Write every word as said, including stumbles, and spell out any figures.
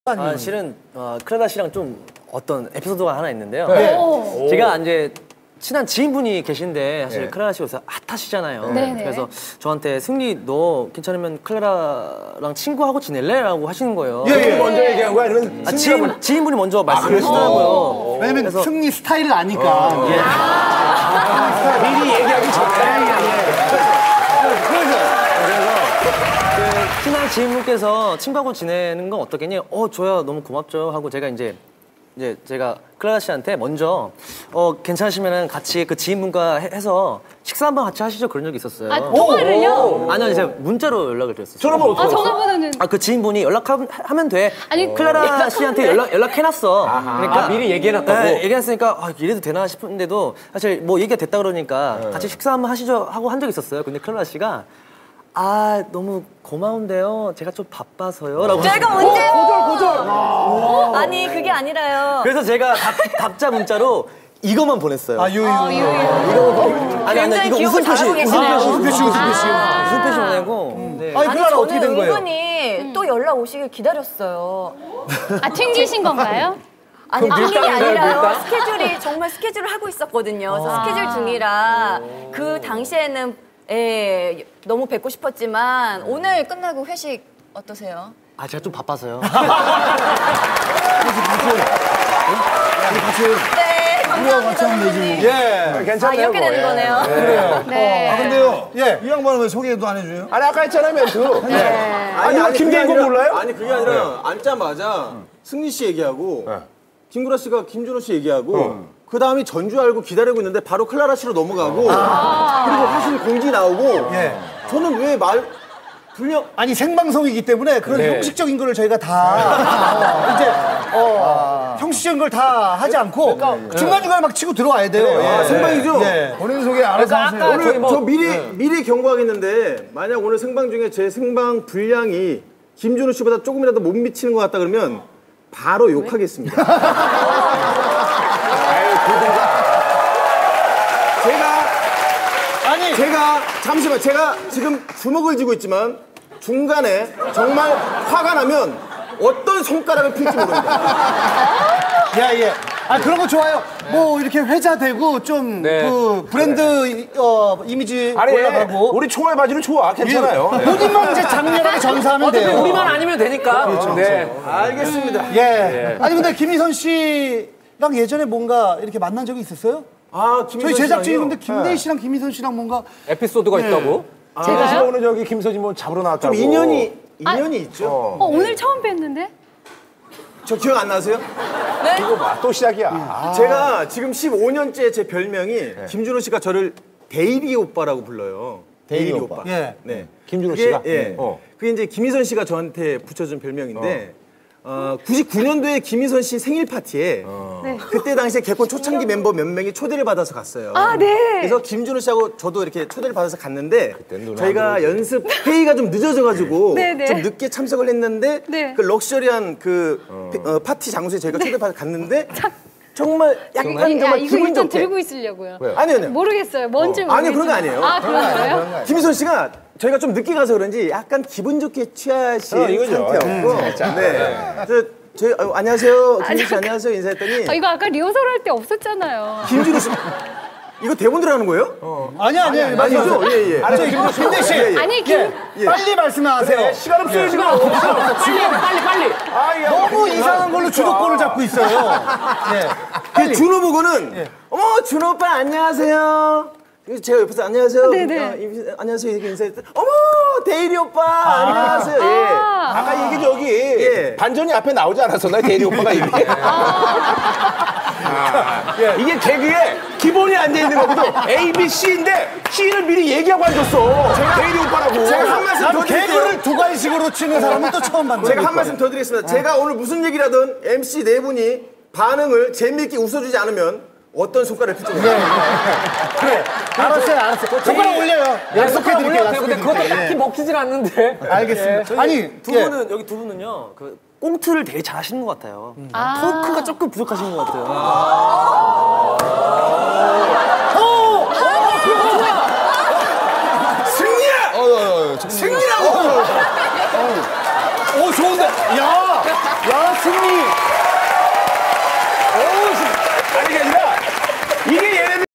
아, 실은 어, 클라라 씨랑 좀 어떤 에피소드가 하나 있는데요. 네. 제가 이제 친한 지인분이 계신데 사실 네. 클라라 씨 요새 핫하시잖아요. 네. 그래서 저한테 승리 너 괜찮으면 클라라랑 친구하고 지낼래? 라고 하시는 거예요. 예, 예. 먼저 얘기한 거야? 아니면 아, 지인, 지인분이 먼저 말씀하시더라고요. 왜냐면 그래서- 승리 스타일을 아니까. 어, 예. 미리 얘기하기 전에. 그 친한 지인분께서 친구하고 지내는 건 어떻겠니? 어, 저야 너무 고맙죠 하고 제가 이제 이제 제가 클라라 씨한테 먼저 어 괜찮으시면은 같이 그 지인분과 해, 해서 식사 한번 같이 하시죠 그런 적이 있었어요. 아, 통화를요? 아니요, 제가 문자로 연락을 드렸어요. 전화번호 아, 어떻게 전화번호는. 아, 그 지인분이 연락하면 돼. 아니, 클라라 씨한테 연락, 연락해놨어. 아, 미리 얘기해놨다고? 네, 얘기했으니까, 아, 이래도 되나 싶은데도, 사실 뭐 얘기가 됐다 그러니까, 같이 식사 한번 하시죠 하고 한 적이 있었어요. 근데 클라라 씨가, 아, 너무 고마운데요. 제가 좀 바빠서요. 라고. 제가 언제요? 고절, 고절. 어? 아니 그게 아니라요. 그래서 제가 답, 답자 문자로 이것만 보냈어요. 아, 유유. 어, 유유. 아니, 아니, 굉장히 이거 기억을 웃음 표시, 잘하고 웃음 계시네요. 표시, 웃음 표시, 웃음 표시. 웃음 표시 보내고. 네. 아니, 아니 클라라 어떻게 된 저는 거예요? 은근히 또 연락 오시길 기다렸어요. 아, 튕기신 건가요? 아니 그게 밀당인가요, 아니라요. 밀당? 스케줄이 정말 스케줄을 하고 있었거든요. 그래서 스케줄 중이라 그 당시에는 예, 너무 뵙고 싶었지만 오늘 끝나고 회식 어떠세요? 아, 제가 좀 바빠서요. 네, 감사합니다. 예. 아, 괜찮네요. 이렇게 뭐. 되는 예. 거네요. 그래요. 네. 아, 근데요. 예. 이 양반은 왜 소개도 안 해줘요? 아니, 아까 했잖아요, 멘트. 네. 아니, 아니 김대인 거 몰라요? 아니 그게 아니라 앉자마자 승리 씨 얘기하고 김구라 씨가 김준호 씨 얘기하고 그 다음이 전주 알고 기다리고 있는데 바로 클라라 씨로 넘어가고 그리고 사실 공지 나오고 예. 저는 왜 말 불려 아니, 생방송이기 때문에 그런 네. 형식적인 거를 저희가 다, 어, 이제, 어, 형식적인 걸 다 하지 않고 중간중간에 막 치고 들어와야 돼요. 예. 아, 생방이죠? 예. 본인 소개 알아서 하세요. 오늘 저 미리 미리 경고하겠는데 만약 오늘 생방 중에 제 생방 분량이 김준호 씨보다 조금이라도 못 미치는 것 같다 그러면 바로 욕하겠습니다. 제가 아니, 제가 잠시만 제가 지금 주먹을 쥐고 있지만 중간에 정말 화가 나면 어떤 손가락을 필지 모릅니다. 야, 예. 아, 그런 거 좋아요. 뭐, 이렇게 회자되고, 좀, 네. 그, 브랜드, 이- 어, 이미지 아니, 올라가고. 우리 총알 바지는 좋아. 괜찮아요. 네. 본인만 이제 장렬하게 전사하면 돼요. 우리만 아니면 되니까. 그렇죠. 네. 알겠습니다. 예. 아니, 근데 김희선 씨랑 예전에 뭔가 이렇게 만난 적이 있었어요? 아, 김희선 저희 제작진이 씨랑요? 근데 김대희 씨랑 김희선 씨랑 뭔가 에피소드가 네. 있다고? 제가 지금 오늘 저기 김서진 뭐 잡으러 나왔다고. 좀 인연이 인연이 있죠. 어, 오늘 처음 뵀는데? 저 기억 안 나세요? 이거 봐, 또 시작이야. 제가 지금 십오 년째 제 별명이 김준호 씨가 저를 데이리 오빠라고 불러요. 데이리, 오빠. 예. 네. 김준호 그게, 씨가? 예. 어. 그게 이제 김희선 씨가 저한테 붙여준 별명인데 어, 구십구 년도에 김희선 씨 생일 파티에 네. 그때 당시에 개콘 초창기 멤버 몇 명이 초대를 받아서 갔어요. 아, 네. 그래서 김준호 씨하고 저도 이렇게 초대를 받아서 갔는데 눈에 저희가 안 연습 회의가 좀 늦어져가지고 네, 네. 좀 늦게 참석을 했는데 네. 그 럭셔리한 그 어, 파티 장소에 저희가 초대받아 갔는데 정말 약간 아니, 아, 정말 이거 기분 일단 좋게 들고 있으려고요. 아니요, 아니요. 모르겠어요. 뭔지 어. 아니요, 모르겠어요. 그런 거 아니에요. 아, 그런 거예요? 김희선 씨가 저희가 좀 늦게 가서 그런지 약간 기분 좋게 취하신 어, 이거죠. 상태였고 네. 그래서 저희 어, 안녕하세요 김준호 씨 안녕하세요 인사했더니 아, 이거 아까 리허설 할 때 없었잖아요. 김준호 씨 이거 대본 들어가는 거예요? 아니, 아니, 아니, 아니죠? 예, 예. 아니, 김대희 씨. 예, 예. 아니, 김, 빨리 말씀하세요. 시간 없어요, 지금. 없어. 빨리, 빨리, 빨리. 아, 야, 너무 이상한 걸로 주도권을 잡고 있어요. 예. 그 준호 보고는 어머 준호 오빠 안녕하세요. 그래서 제가 옆에서 안녕하세요. 네네. 어, 이- 안녕하세요 이렇게 인사했더니 어머 데이리 오빠 안녕하세요. 예. 아까 얘기 저기 예. 반전이 앞에 나오지 않았어, 나 대리 오빠가 이게. 아, 이게 개그에 기본이 안 돼 있는 거거든. A, B, C인데 C를 미리 얘기하고 앉았어. 대리 오빠라고. 제가 한 말씀 더 나도 드릴게요. 개그를 두괄식으로 치는 사람은 또 처음 봤네. 제가 한 말씀 더 드리겠습니다. 제가 오늘 무슨 얘기를 하든 엠씨 네 분이 반응을 재미있게 웃어주지 않으면 어떤 손가락을 필지 모르겠어요. 그래. 알았어요, 알았어요. 손가락 올려요. 약속해드릴게요. 올려도 되고, 근데 그것도 딱히 먹히질 않는데. 알겠습니다. 아니, 두 예. 분은, 여기 두 분은요, 그 꽁트를 되게 잘하시는 것 같아요. 아. 토크가 조금 부족하신 것 같아요.